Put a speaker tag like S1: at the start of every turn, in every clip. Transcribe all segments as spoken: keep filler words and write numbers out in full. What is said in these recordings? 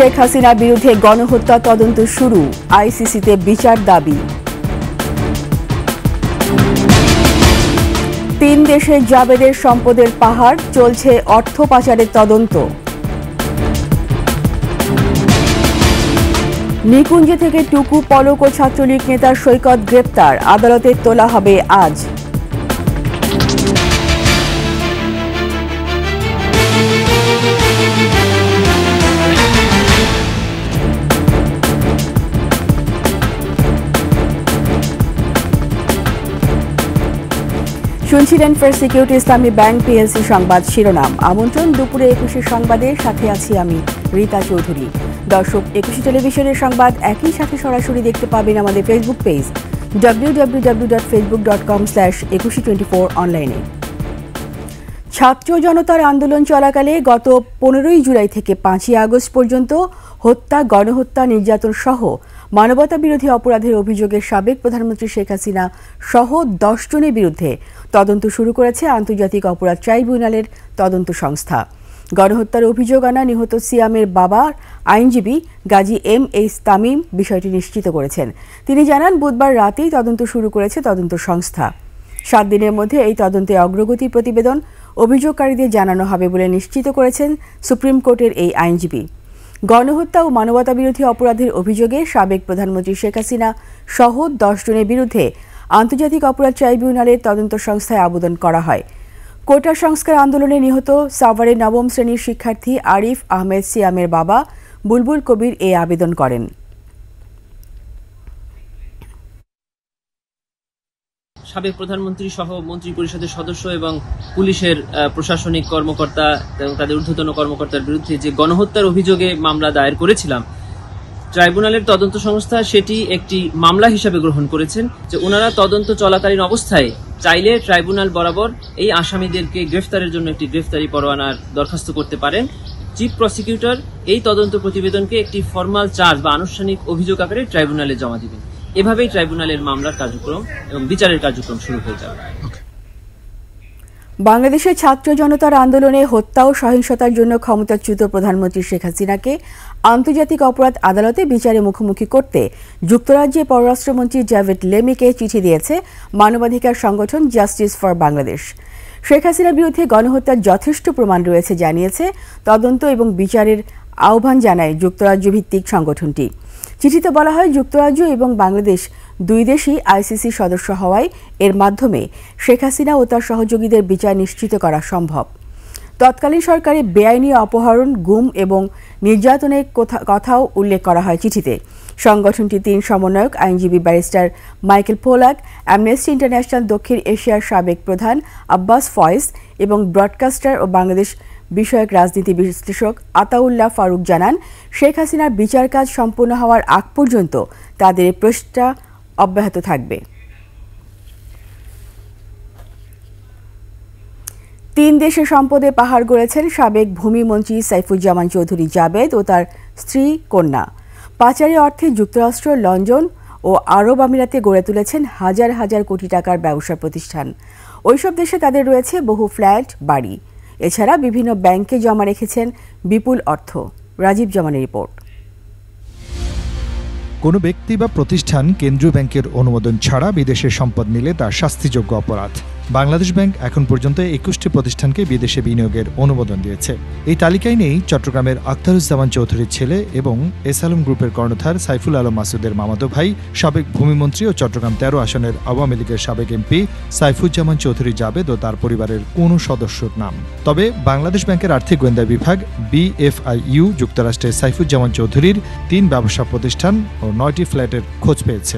S1: শেখ হাসিনার বিরুদ্ধে গণহত্যা তদন্ত শুরু, আইসিসিতে বিচার দাবি। তিন দেশে জাবেদের সম্পদের পাহাড়, চলছে অর্থ পাচারের তদন্ত। নিকুঞ্জ থেকে টুকু, পলক ও ছাত্রলীগ নেতা সৈকত গ্রেপ্তার, আদালতে তোলা হবে আজ। শুনছিলেন first security Islami bank PLC সংবাদ শিরোনাম। আমন্ত্রণ দুপুরে একুশের সংবাদের সাথে আছি আমি রীতা চৌধুরী। দর্শক, একুশে টেলিভিশনের সংবাদ একই সাথে সরাসরি দেখতে পাবেন আমাদের Facebook page W W W dot Facebook dot com slash Ekushey twenty four অনলাইনে। ছাত্র জনতার আন্দোলন চলাকালে গত পনেরোই জুলাই থেকে পাঁচই আগস্ট পর্যন্ত হত্যা, গণহত্যা, নির্যাতন সহ মানবতা বিরোধী অপরাধের অভিযোগে সাবেক প্রধানমন্ত্রী শেখ হাসিনা সহ দশ জনের বিরুদ্ধে তদন্ত শুরু করেছে আন্তর্জাতিক অপরাধ ট্রাইব্যুনালের তদন্ত সংস্থা। গণহত্যার অভিযোগ আনা নিহত সিয়ামের বাবার আইনজীবী গাজী এম এইচ তামিম বিষয়টি নিশ্চিত করেছেন। তিনি জানান, বুধবার রাতেই তদন্ত শুরু করেছে তদন্ত সংস্থা। সাত দিনের মধ্যে এই তদন্তে অগ্রগতি প্রতিবেদন অভিযোগকারীদের জানানো হবে বলে নিশ্চিত করেছেন সুপ্রিম কোর্টের এই আইনজীবী। গণহত্যা ও মানবতা বিরোধী অপরাধের অভিযোগে সাবেক প্রধানমন্ত্রী শেখ হাসিনা সহ দশ জনের বিরুদ্ধে আন্তর্জাতিক অপরাধ ট্রাইব্যুনালের তদন্ত সংস্থায় আবেদন করা হয়। কোটা সংস্কার আন্দোলনে নিহত সাভারের নবম শ্রেণীর শিক্ষার্থী আরিফ আহমেদ সিয়ামের বাবা বুলবুল কবির এ আবেদন করেন।
S2: সাবেক প্রধানমন্ত্রী সহ মন্ত্রী পরিষদের সদস্য এবং পুলিশের প্রশাসনিক কর্মকর্তা এবং তাদের ঊর্ধ্বতন কর্মকর্তার বিরুদ্ধে যে গণহত্যার অভিযোগে মামলা দায়ের করেছিলাম, ট্রাইব্যুনালের তদন্ত সংস্থা সেটি একটি মামলা হিসাবে গ্রহণ করেছেন যে ওনারা তদন্ত চলাকালীন অবস্থায় চাইলে ট্রাইব্যুনাল বরাবর এই আসামিদেরকে গ্রেফতারের জন্য একটি গ্রেফতারি পরোয়ানার দরখাস্ত করতে পারেন। চিফ প্রসিকিউটর এই তদন্ত প্রতিবেদনকে একটি ফরমাল চার্জ বা আনুষ্ঠানিক অভিযোগ আকারে ট্রাইব্যুনালে জমা দিবেন। এভাবেই ট্রাইব্যুনালের মামলার কার্যক্রম এবং বিচারের কার্যক্রম শুরু হয়ে যাবে।
S1: বাংলাদেশের ছাত্র জনতার আন্দোলনে হত্যা ও সহিংসতার জন্য ক্ষমতাচ্যুত প্রধানমন্ত্রী শেখ হাসিনাকে আন্তর্জাতিক অপরাধ আদালতে বিচারে মুখোমুখি করতে যুক্তরাজ্যের পররাষ্ট্রমন্ত্রী জাভেদ লেমিকে চিঠি দিয়েছে মানবাধিকার সংগঠন জাস্টিস ফর বাংলাদেশ। শেখ হাসিনার বিরুদ্ধে গণহত্যার যথেষ্ট প্রমাণ রয়েছে জানিয়েছে তদন্ত এবং বিচারের আহ্বান জানায় যুক্তরাজ্য ভিত্তিক সংগঠনটি। চিঠিতে বলা হয়, যুক্তরাজ্য এবং বাংলাদেশ দুই দেশই আইসিসি সদস্য হওয়ায় এর মাধ্যমে শেখ হাসিনা ও তার সহযোগীদের বিচার নিশ্চিত করা সম্ভব। তৎকালীন সরকারের বেআইনি অপহরণ, গুম এবং নির্যাতনের কথাও উল্লেখ করা হয় চিঠিতে। সংগঠনটির তিন সমন্বয়ক আইনজীবী barrister Michael Pollack, Amnesty International দক্ষিণ এশিয়ার সাবেক প্রধান আব্বাস ফয়েজ এবং ব্রডকাস্টার ও বাংলাদেশ বিষয়ক রাজনীতি বিশ্লেষক আতাউল্লাহ ফারুক জানান, শেখ হাসিনার বিচার কাজ সম্পূর্ণ হওয়ার আগ পর্যন্ত তাদের প্রচেষ্টা অব্যাহত থাকবে। তিন দেশের সম্পদে পাহাড় গড়েছেন সাবেক ভূমিমন্ত্রী সাইফুজ্জামান চৌধুরী জাবেদ ও তার স্ত্রী কন্যা। পাচারের অর্থে যুক্তরাষ্ট্র, লন্ডন ও আরব আমিরাতে গড়ে তুলেছেন হাজার হাজার কোটি টাকার ব্যবসা প্রতিষ্ঠান। ওইসব দেশে তাদের রয়েছে বহু ফ্ল্যাট, বাড়ি। এছাড়া বিভিন্ন ব্যাংকে জমা রেখেছেন বিপুল অর্থ। রাজীব জামানের রিপোর্ট।
S3: কোনো ব্যক্তি বা প্রতিষ্ঠান কেন্দ্রীয় ব্যাংকের অনুমোদন ছাড়া বিদেশে সম্পদ নিলে তা শাস্তিযোগ্য অপরাধ। বাংলাদেশ ব্যাংক এখন পর্যন্ত একুশটি প্রতিষ্ঠানকে বিদেশে বিনিয়োগের অনুমোদন দিয়েছে। এই তালিকায় নেই চট্টগ্রামের আখতারুজ্জামান চৌধুরীর ছেলে এবং এস আলম গ্রুপের কর্ণধার সাইফুল আলম মাসুদের মামাতো ভাই, সাবেক ভূমিমন্ত্রী ও চট্টগ্রাম তেরো আসনের আওয়ামী লীগের সাবেক এমপি সাইফুজ্জামান চৌধুরী জাবেদ ও তার পরিবারের কোনো সদস্যর নাম। তবে বাংলাদেশ ব্যাংকের আর্থিক গোয়েন্দা বিভাগ বিএফআইইউ যুক্তরাষ্ট্রের সাইফুজ্জামান চৌধুরীর তিন ব্যবসা প্রতিষ্ঠান ও নয়টি ফ্ল্যাটের খোঁজ পেয়েছে।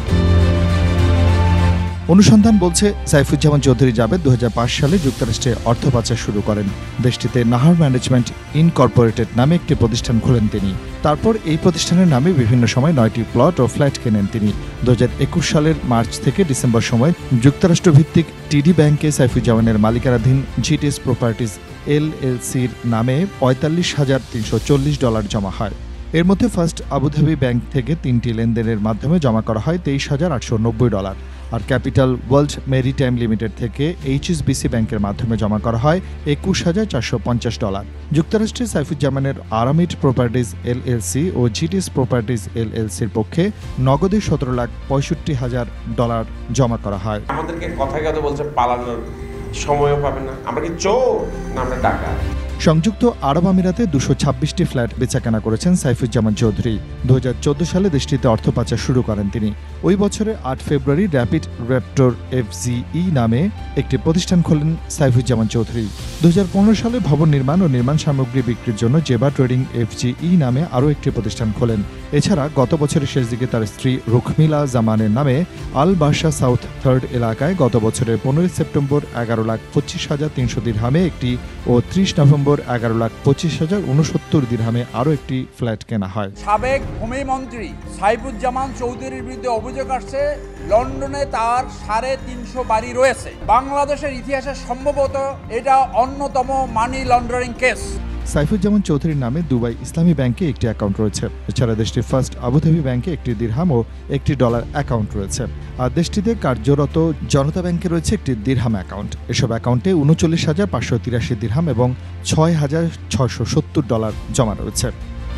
S3: অনুসন্ধান বলছে, সাইফুজ্জামান চৌধুরী জাবেদ দু হাজার পাঁচ সালে যুক্তরাষ্ট্রে অর্থ পাচার শুরু করেন। দেশটিতে নাহার ম্যানেজমেন্ট ইনকর্পোরেটেড নামে একটি প্রতিষ্ঠান খোলেন তিনি। তারপর এই প্রতিষ্ঠানের নামে বিভিন্ন সময় নয়টি প্লট ও ফ্ল্যাট কেনেন তিনি। দু হাজার একুশ সালের মার্চ থেকে ডিসেম্বর সময় যুক্তরাষ্ট্র ভিত্তিক টিডি ব্যাংকে সাইফুজ্জামানের মালিকানাধীন জিটিএস প্রপার্টিজ এলএলসির নামে পঁয়তাল্লিশ হাজার তিনশো চল্লিশ ডলার জমা হয়। এর মধ্যে ফার্স্ট আবুধাবি ব্যাংক থেকে তিনটি লেনদেনের মাধ্যমে জমা করা হয় তেইশ হাজার আটশো নব্বই ডলার। আর ক্যাপিটাল ওয়ার্ল্ড মেরিটাইম লিমিটেড থেকে এইচএসবিসি ব্যাংকের মাধ্যমে জমা করা হয় একুশ হাজার চারশো পঞ্চাশ ডলার। যুক্তরাষ্ট্রের সাইফুজ্জামানের আরামিড প্রপার্টিজ এলএলসি ও জিটিএস প্রপার্টিজ এলএলসির পক্ষে নগদে সতেরো লাখ পঁয়ষট্টি হাজার ডলার জমা করা হয়।
S4: আমাদেরকে কথায় কথা বলছে পালানোর সময়ও পাবে না, আমরা কি চোর না আমরা ডাকাত।
S3: সংযুক্ত আরব আমিরাতে দুশো ছাব্বিশটি ফ্ল্যাট বেচাকেনা করেছেন সাইফুজ্জামান চৌধুরী। দু হাজার চোদ্দ সালে দেশটিতে অর্থ পাচার শুরু করেন তিনি। ওই বছরে আট ফেব্রুয়ারি র্যাপিড র্যাপটর এফজিই নামে একটি প্রতিষ্ঠান খোলেন সাইফুজ্জামান চৌধুরী। দু হাজার পনেরো সালে ভবন নির্মাণ ও নির্মাণ সামগ্রী বিক্রির জন্য জেবা ট্রেডিং এফজিই নামে আরও একটি প্রতিষ্ঠান খোলেন। এছাড়া গত বছরের শেষ দিকে তার স্ত্রী রুখমিলা জামানের নামে আল বাসা সাউথ থার্ড এলাকায় গত বছরের পনেরোই সেপ্টেম্বর এগারো লাখ পঁচিশ হাজার তিনশো দিরহামে একটি ও ত্রিশ নভেম্বর এগারো লাখ পঁচিশ হাজার উনসত্তর দিরহামে আরও একটি ফ্ল্যাট কেনা হয়।
S5: সাবেক ভূমিমন্ত্রী সাইফুজ্জামান চৌধুরীর বিরুদ্ধে অভিযোগ আসছে লন্ডনে তার সাড়ে তিনশো বাড়ি রয়েছে। বাংলাদেশের ইতিহাসে সম্ভবত এটা অন্যতম মানি লন্ডারিং কেস।
S3: সাইফুজ্জামান চৌধুরীর নামে দুবাই ইসলামী ব্যাংকে একটি অ্যাকাউন্ট রয়েছে। এছাড়া দেশটির ফার্স্ট আবুধাবি ব্যাংকে একটি দিরহাম ও একটি ডলার অ্যাকাউন্ট রয়েছে। আর দেশটিতে কার্যরত জনতা ব্যাংকে রয়েছে একটি দিরহাম অ্যাকাউন্ট। এসব অ্যাকাউন্টে উনচল্লিশ হাজার পাঁচশো তিরাশি দিরহাম এবং ছয় হাজার ছয়শো সত্তর ডলার জমা রয়েছে।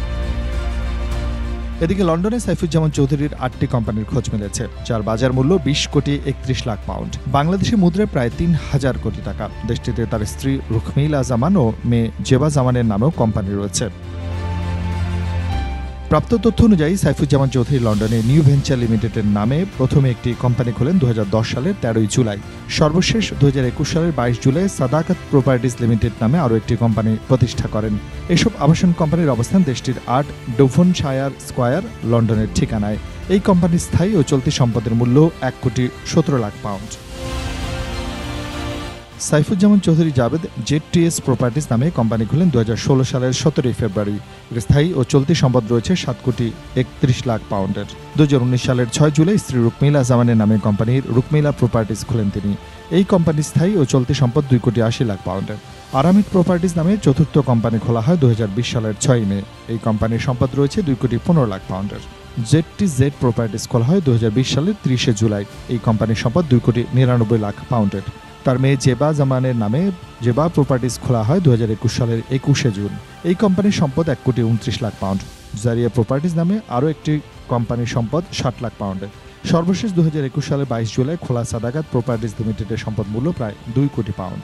S3: এদিকে লন্ডনে সাইফুজ্জামান চৌধুরীর আটটি কোম্পানির খোঁজ মিলেছে, যার বাজার মূল্য বিশ কোটি একত্রিশ লাখ পাউন্ড, বাংলাদেশি মুদ্রায় প্রায় তিন হাজার কোটি টাকা। দেশটিতে তার স্ত্রী রুখমিলা জামান ও মেয়ে জেবা জামানের নামেও কোম্পানি রয়েছে। প্রাপ্ত তথ্য অনুযায়ী সাইফুজ্জামান চৌধুরী লন্ডনে নিউ ভেঞ্চার লিমিটেডের নামে প্রথমে একটি কোম্পানি খোলেন দু হাজার দশ সালের তেরোই জুলাই। সর্বশেষ দু হাজার একুশ সালের বাইশ জুলাই সাদাকাত প্রপার্টিজ লিমিটেড নামে আরও একটি কোম্পানি প্রতিষ্ঠা করেন। এসব আবাসন কোম্পানির অবস্থান দেশটির আট ডোভনশায়ার স্কোয়ার লন্ডনের ঠিকানায়। এই কোম্পানির স্থায়ী ও চলতি সম্পদের মূল্য এক কোটি সতেরো lakh pound. Saifuzzaman Chowdhury Javed ZTS properties নামে কোম্পানি খুলেন দু হাজার ষোলো সালের সতেরোই ফেব্রুয়ারি। এর স্থায়ী ও চলতি সম্পদ রয়েছে সাত কোটি একত্রিশ লাখ পাউন্ডের। দু হাজার উনিশ সালের ছয় জুলাই স্ত্রী রুকমিলা জামানের নামে কোম্পানির রুকমিলা প্রপার্টিজ খুলেন তিনি। এই কোম্পানির স্থায়ী ও চলতি সম্পদ দুই কোটি আশি লাখ পাউন্ডের। আরামিড প্রপার্টিজ নামে চতুর্থ কোম্পানি খোলা হয় দু হাজার বিশ সালের ছয়ই মে। এই কোম্পানির সম্পদ রয়েছে দুই কোটি পনেরো লাখ পাউন্ডের। জেডটি জেড প্রপার্টিজ খোলা হয় দু হাজার বিশ সালের ত্রিশে জুলাই। এই কোম্পানির সম্পদ দুই কোটি নিরানব্বই লাখ পাউন্ডের। তার মেয়ে জেবা জামানের নামে জেবা প্রপার্টিজ খোলা হয় দু হাজার একুশ সালের একুশে জুন। এই কোম্পানির সম্পদ এক কোটি উনত্রিশ লাখ পাউন্ড। জারিয়া প্রপার্টিজ নামে আরও একটি কোম্পানির সম্পদ ষাট লাখ পাউন্ডের। সর্বশেষ দু হাজার একুশ সালের বাইশ জুলাই খোলা সাদাকাত প্রপার্টিজ লিমিটেডের সম্পদ মূল্য প্রায় দুই কোটি পাউন্ড।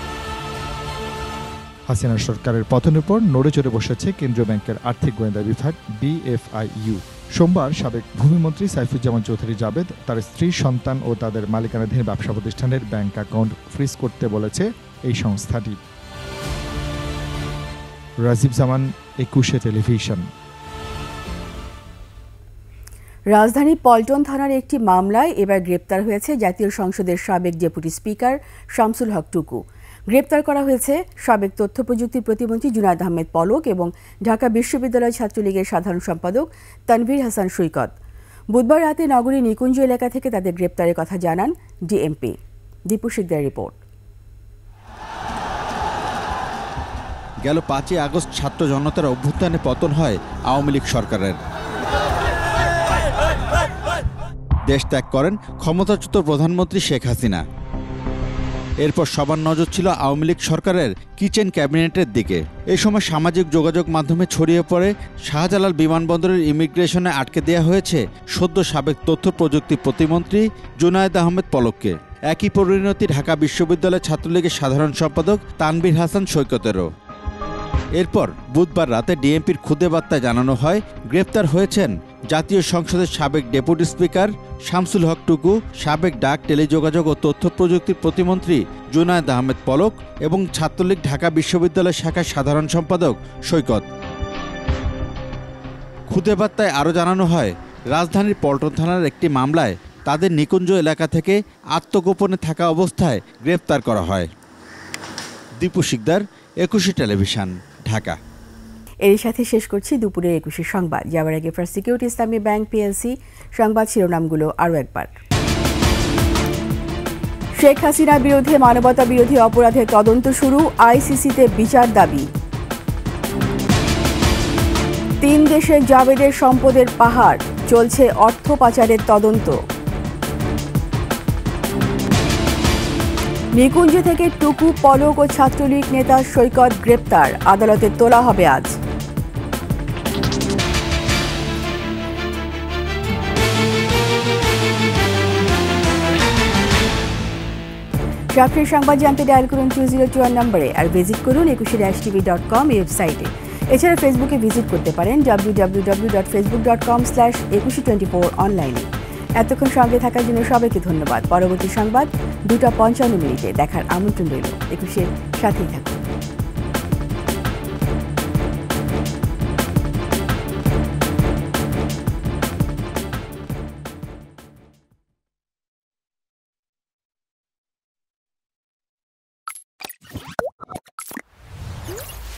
S3: হাসিনা সরকারের পতনের পর নড়ে চড়ে বসেছে কেন্দ্রীয় ব্যাংকের আর্থিক গোয়েন্দা বিভাগ বিএফআইইউ। সোমবার সাবেক ভূমিমন্ত্রী সাইফুজ্জামান চৌধুরী জাবেদ তার স্ত্রী, সন্তান ও তাদের মালিকানাধীন ব্যবসা প্রতিষ্ঠানের ব্যাংক অ্যাকাউন্ট ফ্রিজ করতে বলেছে এই সংস্থাটি। রাজীব জামান, একুশে টেলিভিশন।
S1: রাজধানী পল্টন থানার একটি মামলায় এবার গ্রেপ্তার হয়েছে জাতীয় সংসদের সাবেক ডেপুটি স্পিকার শামসুল হক টুকু। গ্রেপ্তার করা হয়েছে সাবেক তথ্য প্রযুক্তি প্রতিমন্ত্রী জুনায়েদ আহমেদ পলক এবং ঢাকা বিশ্ববিদ্যালয় ছাত্রলীগের সাধারণ সম্পাদক তানভীর হাসান সৈকত। বুধবার রাতে নগরীর নিকুঞ্জ এলাকা থেকে তাদের গ্রেপ্তারের কথা জানান ডিএমপি। দীপু শিকদার রিপোর্ট।
S6: গেল পাঁচই আগস্ট ছাত্র জনতার অভ্যুত্থানে পতন হয় আওয়ামী লীগ সরকারের। দেশ ত্যাগ করেন ক্ষমতাচ্যুত প্রধানমন্ত্রী শেখ হাসিনা। এরপর সবার নজর ছিল আওয়ামী লীগ সরকারের কিচেন ক্যাবিনেটের দিকে। এই সময় সামাজিক যোগাযোগ মাধ্যমে ছড়িয়ে পড়ে শাহজালাল বিমানবন্দরের ইমিগ্রেশনে আটকে দেওয়া হয়েছে সদ্য সাবেক তথ্য প্রযুক্তি প্রতিমন্ত্রী জুনায়েদ আহমেদ পলককে। একই পরিণতি ঢাকা বিশ্ববিদ্যালয় ছাত্রলীগের সাধারণ সম্পাদক তানভীর হাসান সৈকতেরও। এরপর বুধবার রাতে ডিএমপির খুদে বার্তায় জানানো হয় গ্রেপ্তার হয়েছেন জাতীয় সংসদের সাবেক ডেপুটি স্পিকার শামসুল হক টুকু, সাবেক ডাক, টেলিযোগাযোগ ও তথ্য প্রযুক্তির প্রতিমন্ত্রী জুনায়েদ আহমেদ পলক এবং ছাত্রলীগ ঢাকা বিশ্ববিদ্যালয় শাখার সাধারণ সম্পাদক সৈকত। খুদে বার্তায় আরও জানানো হয় রাজধানীর পল্টন থানার একটি মামলায় তাদের নিকুঞ্জ এলাকা থেকে আত্মগোপনে থাকা অবস্থায় গ্রেপ্তার করা হয়। দীপু শিকদার, একুশে টেলিভিশন, ঢাকা।
S1: এর সাথে শেষ করছি দুপুরের একুশে সংবাদ। যাওয়ার আগে first security Islami bank PLC সংবাদ শিরোনামগুলো আরও একবার। শেখ হাসিনার বিরুদ্ধে মানবতা বিরোধী অপরাধের তদন্ত শুরু, আইসিসিতে বিচার দাবি। তিন দেশের জাবেদের সম্পদের পাহাড়, চলছে অর্থ পাচারের তদন্ত। নিকুঞ্জ থেকে টুকু, পলক ও ছাত্রলীগ নেতা সৈকত গ্রেপ্তার, আদালতে তোলা হবে আজ। চাকরির সংবাদ জানতে ডায়াল করুন টু জিরো টু ওয়ান নম্বরে আর ভিজিট করুন একুশে ড্যাশ টিভি ডট কম ওয়েবসাইটে। এছাড়া ফেসবুকে ভিজিট করতে পারেন W W W dot Facebook dot com slash Ekushey twenty four অনলাইনে। এতক্ষণ সঙ্গে থাকার জন্য সবাইকে ধন্যবাদ। পরবর্তী সংবাদ দুটা পঞ্চান্ন মিনিটে দেখার আমন্ত্রণ রইল। একুশের সাথেই থাকুন।